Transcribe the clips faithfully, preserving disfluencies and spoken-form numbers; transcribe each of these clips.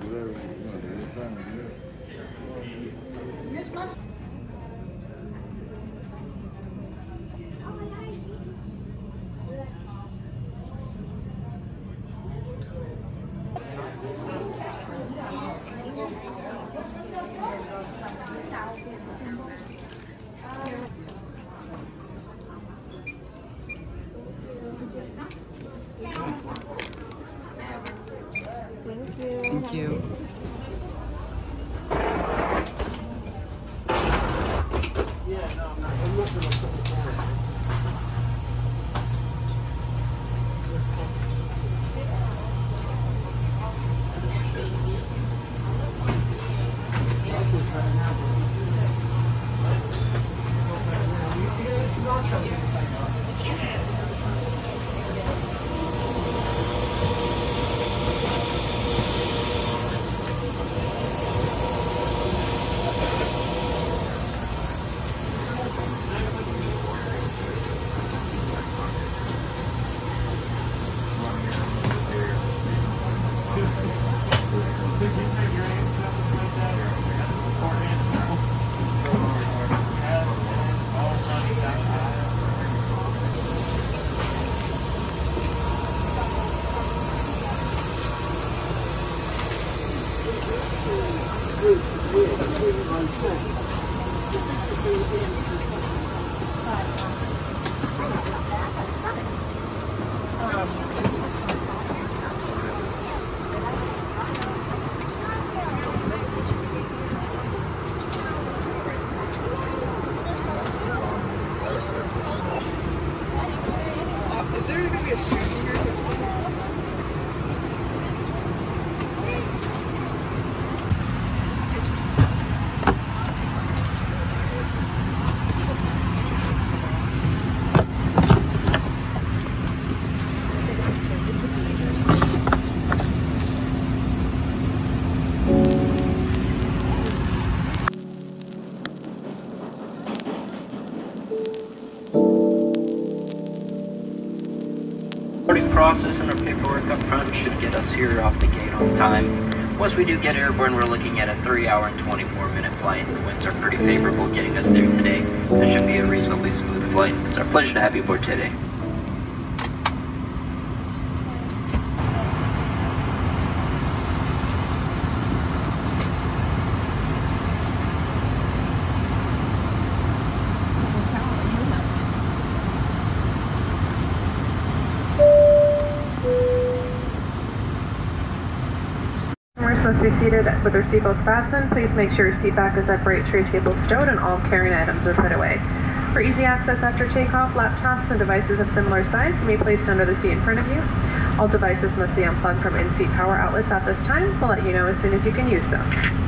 whatever you want to do. It's time to do it. Thank you. Is there going to be a street here? Boarding process and our paperwork up front should get us here off the gate on time. Once we do get airborne, we're looking at a three hour and twenty-four minute flight. The winds are pretty favorable getting us there today. It should be a reasonably smooth flight. It's our pleasure to have you aboard today. Must be seated with their seatbelts fastened. Please make sure your seat back is upright, tray table stowed, and all carrying items are put away. For easy access after takeoff, laptops and devices of similar size can be placed under the seat in front of you. All devices must be unplugged from in-seat power outlets at this time. We'll let you know as soon as you can use them.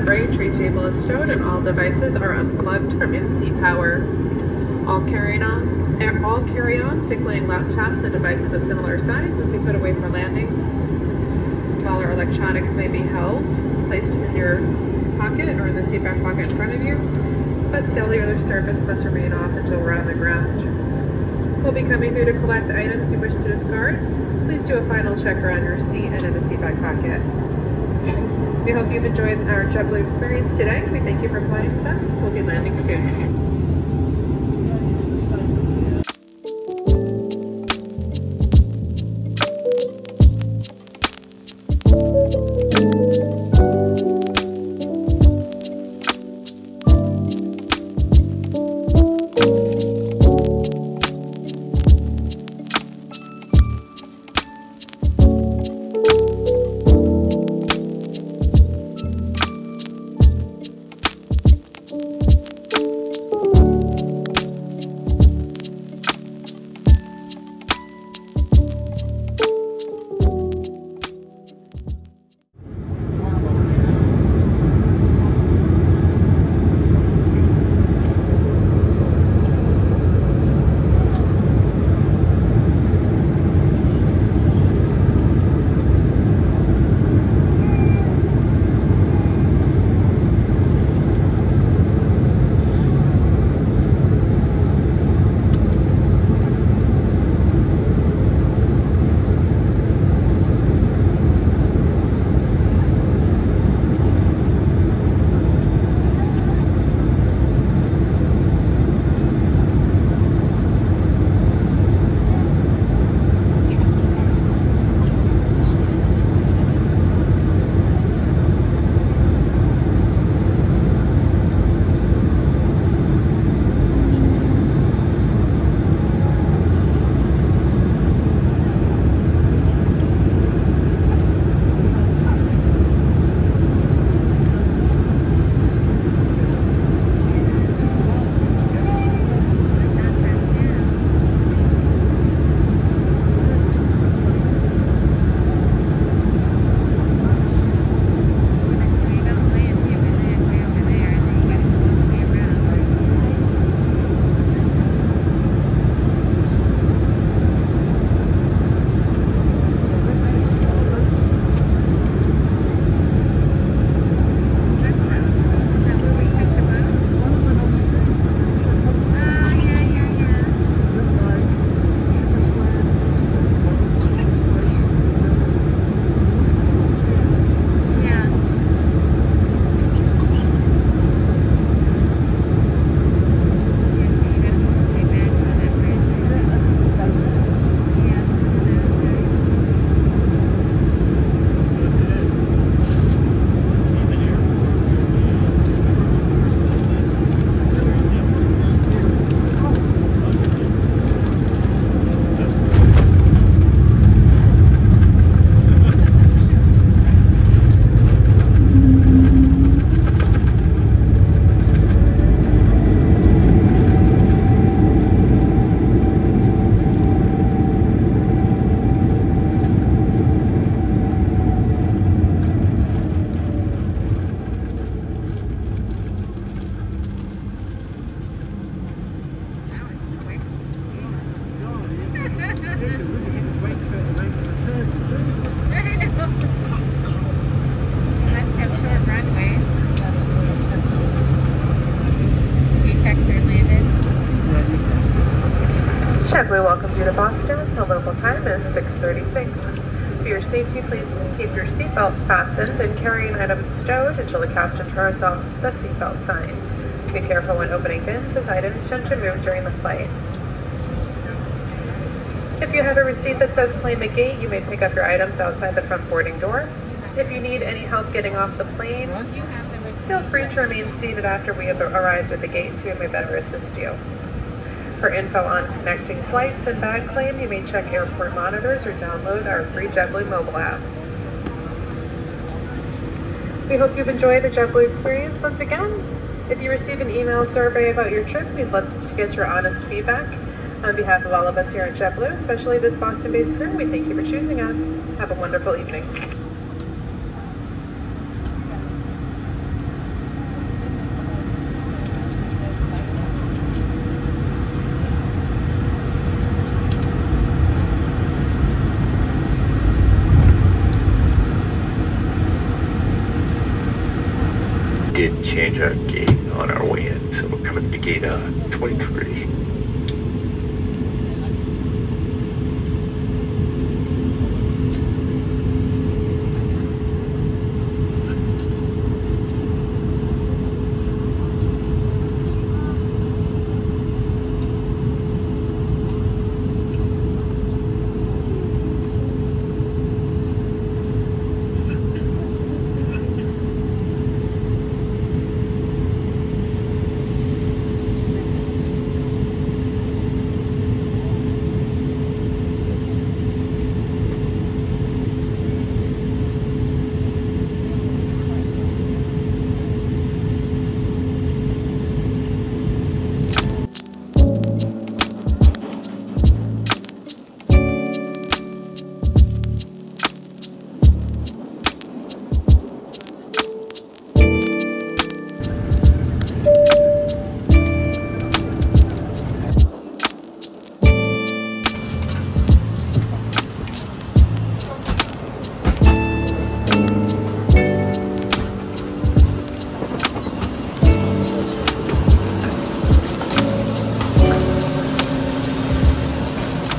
upright tray table is stowed and all devices are unplugged from in-seat power. All carry-on, all carry-ons, including laptops and devices of similar size, must be put away for landing. Smaller electronics may be held, placed in your pocket or in the seatback pocket in front of you, but cellular service must remain off until we're on the ground. We'll be coming through to collect items you wish to discard. Please do a final check around your seat and in the seatback pocket. We hope you've enjoyed our JetBlue experience today. We thank you for flying with us. We'll be landing soon. JetBlue welcomes you to Boston. The local time is six thirty-six. For your safety, please keep your seatbelt fastened and carrying items stowed until the captain turns off the seatbelt sign. Be careful when opening bins as items tend to move during the flight. If you have a receipt that says claim at gate, you may pick up your items outside the front boarding door. If you need any help getting off the plane, feel free to remain seated after we have arrived at the gate so we may better assist you. For info on connecting flights and bag claim, you may check airport monitors or download our free JetBlue mobile app. We hope you've enjoyed the JetBlue experience once again. If you receive an email survey about your trip, we'd love to get your honest feedback. On behalf of all of us here at JetBlue, especially this Boston-based crew, we thank you for choosing us. Have a wonderful evening. to change our gate on our way in. So we're coming to gate uh, twenty-three.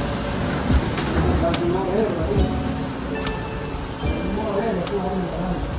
Moreno, tú, moreno, tú, moreno.